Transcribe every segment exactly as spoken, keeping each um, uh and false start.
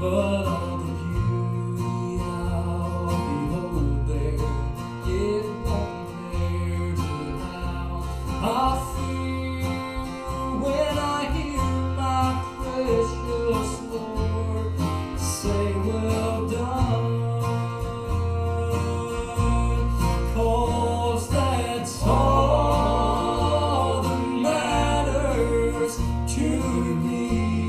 but all the beauty I'll behold there, it won't compare to how I feel when I hear my precious Lord say, well done. 'Cause that's all that matters to me.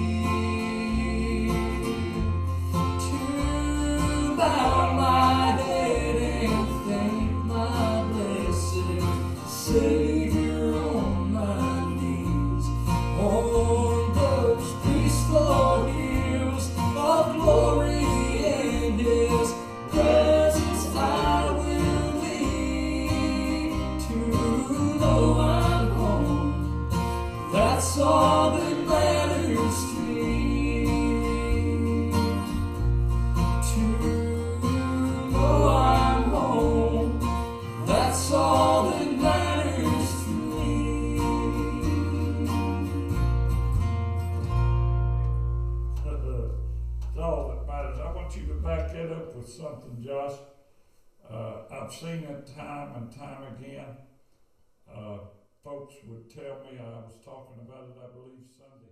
To bow my head and thank my blessed Savior on my knees, on those peaceful hills of glory and His presence I will be. To know I'm home, that's all that matters to me. To know I'm home, that's all that matters to me. It's all that matters. I want you to back that up with something, Josh. Uh, I've seen it time and time again. Uh, folks would tell me, I was talking about it, I believe, Sunday.